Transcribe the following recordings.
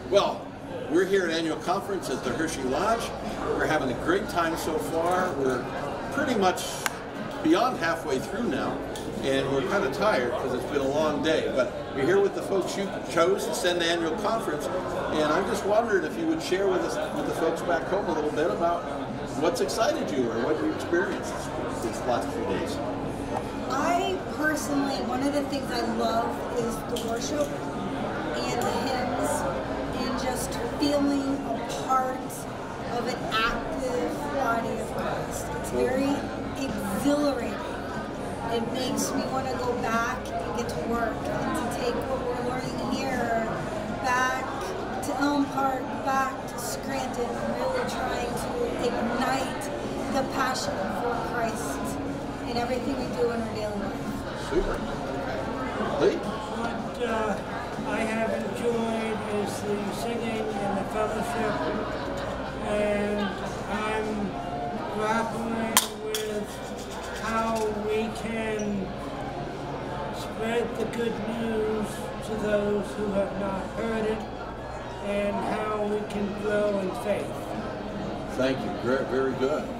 Well, we're here at annual conference at the Hershey Lodge. We're having a great time so far. We're pretty much beyond halfway through now, and we're kind of tired because it's been a long day. But we're here with the folks you chose to send to annual conference, and I'm just wondering if you would share with us, with the folks back home, a little bit about what's excited you or what you experienced these last few days. I personally, one of the things I love is the worship and the hymns and just feeling a part of an active body of Christ. It's very exhilarating. It makes me want to go back and get to work and to take what we're learning here back to Elm Park, back to Scranton, and really trying to ignite the passion for Christ in everything we do in our daily life. Super. Lee? What I have enjoyed is the singing and the fellowship, and I'm grappling with how we can spread the good news to those who have not heard it, and how we can grow in faith. Thank you. Very good.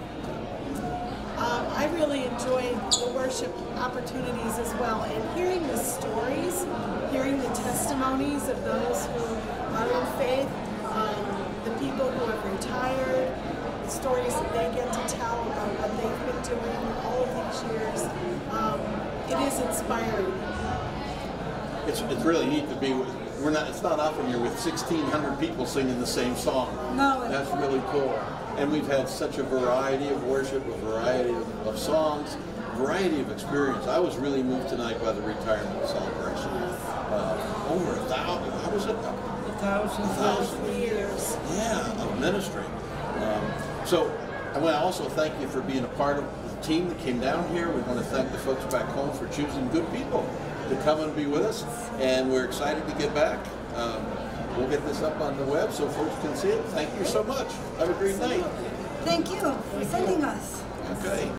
I really enjoyed the worship opportunities as well, and hearing the stories, hearing the testimonies of those who are in faith, the people who have retired, the stories that they get to tell about what they've been doing all of these years. It is inspiring. It's really neat to be with. It's not often you're with 1,600 people singing the same song. No, That's really cool. And we've had such a variety of worship, a variety of songs, variety of experience. I was really moved tonight by the retirement celebration. Over 1,000, how was it? 1,000 years. Yeah, of ministry. So I want to also thank you for being a part of the team that came down here. We want to thank the folks back home for choosing good people to come and be with us. And we're excited to get back. We'll get this up on the web so folks can see it. Thank you so much. Have a great night. Thank you for sending us. Okay.